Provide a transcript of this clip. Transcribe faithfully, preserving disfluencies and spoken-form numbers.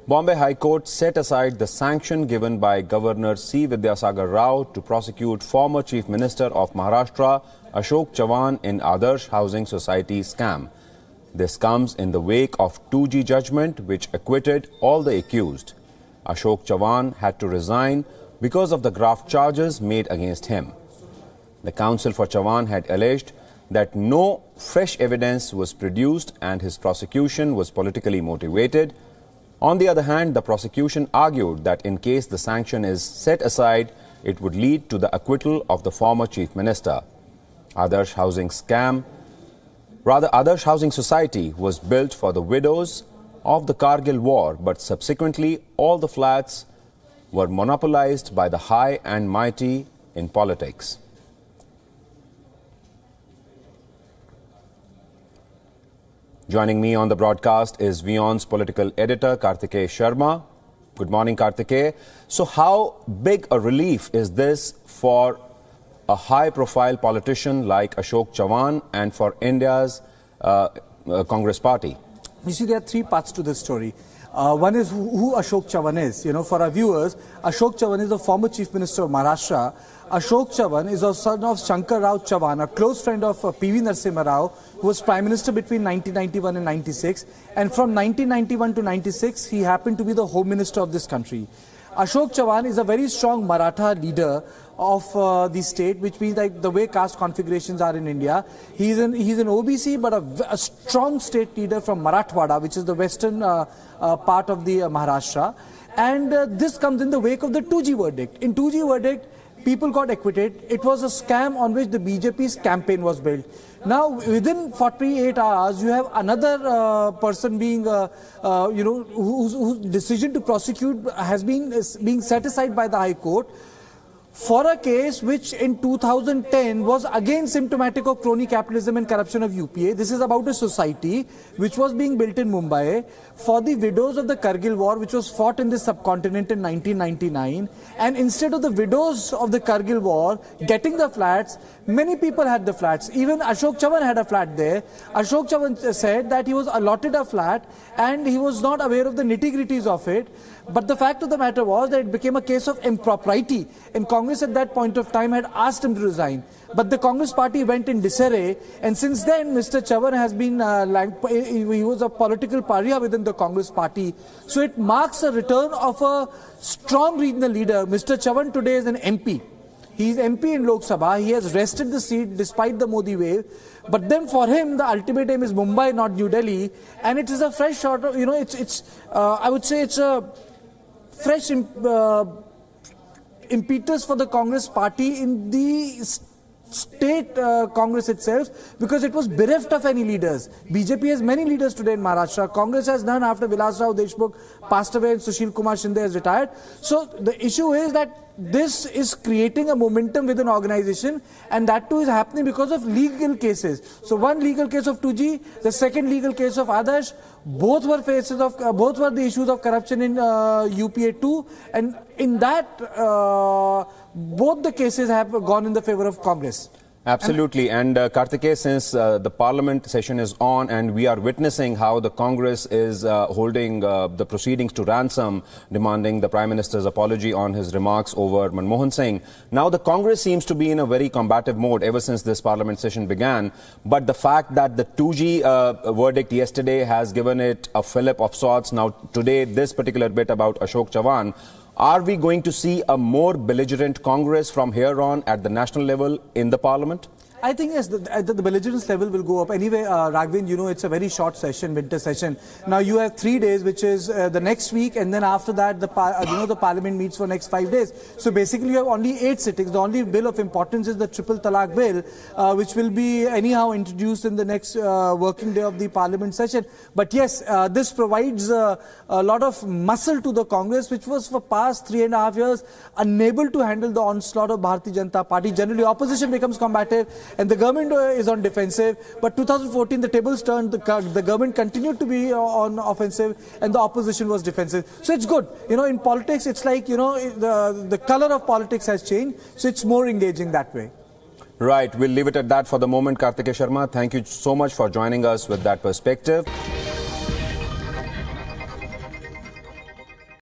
Bombay High Court set aside the sanction given by Governor C. Vidyasagar Rao to prosecute former Chief Minister of Maharashtra, Ashok Chavan, in Adarsh Housing Society scam. This comes in the wake of two G judgment which acquitted all the accused. Ashok Chavan had to resign because of the graft charges made against him. The counsel for Chavan had alleged that no fresh evidence was produced and his prosecution was politically motivated. On the other hand, the prosecution argued that in case the sanction is set aside, it would lead to the acquittal of the former Chief Minister. Adarsh Housing Scam, rather Adarsh Housing Society was built for the widows of the Kargil war, but subsequently all the flats were monopolized by the high and mighty in politics. Joining me on the broadcast is WION's political editor, Kartikeya Sharma. Good morning, Kartikeya. So how big a relief is this for a high-profile politician like Ashok Chavan and for India's uh, uh, Congress party? You see, there are three parts to this story. Uh, one is who, who Ashok Chavan is. You know, for our viewers, Ashok Chavan is the former Chief Minister of Maharashtra. Ashok Chavan is a son of Shankar Rao Chavan, a close friend of uh, P V Narasimha Rao, who was Prime Minister between nineteen ninety-one and ninety-six. And from nineteen ninety-one to ninety-six, he happened to be the Home Minister of this country. Ashok Chavan is a very strong Maratha leader of uh, the state, which means like the way caste configurations are in India. He's an, he's an O B C, but a, a strong state leader from Marathwada, which is the western uh, uh, part of the uh, Maharashtra. And uh, this comes in the wake of the two G verdict. In two G verdict, people got acquitted. It was a scam on which the B J P's campaign was built. Now, within forty-eight hours, you have another uh, person being, uh, uh, you know, whose, whose decision to prosecute has been is being set aside by the High Court for a case which in two thousand ten was again symptomatic of crony capitalism and corruption of U P A. This is about a society which was being built in Mumbai for the widows of the Kargil war, which was fought in the subcontinent in nineteen ninety-nine. And instead of the widows of the Kargil war getting the flats, many people had the flats. Even Ashok Chavan had a flat there. Ashok Chavan said that he was allotted a flat and he was not aware of the nitty-gritties of it. But the fact of the matter was that it became a case of impropriety. And Congress at that point of time had asked him to resign. But the Congress party went in disarray. And since then, Mister Chavan has been, uh, like, he was a political pariah within the Congress party. So it marks a return of a strong regional leader. Mister Chavan today is an M P. He is M P in Lok Sabha. He has wrested the seat despite the Modi wave. But then for him, the ultimate aim is Mumbai, not New Delhi. And it is a fresh sort of, you know, it's, it's uh, I would say it's a fresh uh, impetus for the Congress party in the state uh, Congress itself, because it was bereft of any leaders. B J P has many leaders today in Maharashtra. Congress has none after Vilas Rao Deshmukh passed away and Sushil Kumar Shinde has retired. So the issue is that this is creating a momentum within an organization, and that too is happening because of legal cases. So one legal case of two G, the second legal case of Adarsh, both were faces of uh, both were the issues of corruption in uh, U P A too, and in that uh, both the cases have gone in the favor of Congress. Absolutely. And uh, Kartikeya, since uh, the parliament session is on and we are witnessing how the Congress is uh, holding uh, the proceedings to ransom, demanding the Prime Minister's apology on his remarks over Manmohan Singh. Now the Congress seems to be in a very combative mode ever since this parliament session began. But the fact that the two G uh, verdict yesterday has given it a fillip of sorts. Now today, this particular bit about Ashok Chavan. Are we going to see a more belligerent Congress from here on at the national level in the parliament? I think yes, the, the, the belligerence level will go up. Anyway, uh, Raghavin, you know, it's a very short session, winter session. Now you have three days, which is uh, the next week, and then after that, the par uh, you know, the parliament meets for next five days. So basically, you have only eight sittings. The only bill of importance is the triple talaq bill, uh, which will be anyhow introduced in the next uh, working day of the parliament session. But yes, uh, this provides uh, a lot of muscle to the Congress, which was for past three and a half years unable to handle the onslaught of Bharatiya Janata Party. Generally, opposition becomes combative, and the government uh, is on defensive. But two thousand fourteen, the tables turned, the, the government continued to be uh, on offensive, and the opposition was defensive. So it's good. You know, in politics, it's like, you know, the, the color of politics has changed, so it's more engaging that way. Right. We'll leave it at that for the moment. Kartikeya Sharma, thank you so much for joining us with that perspective.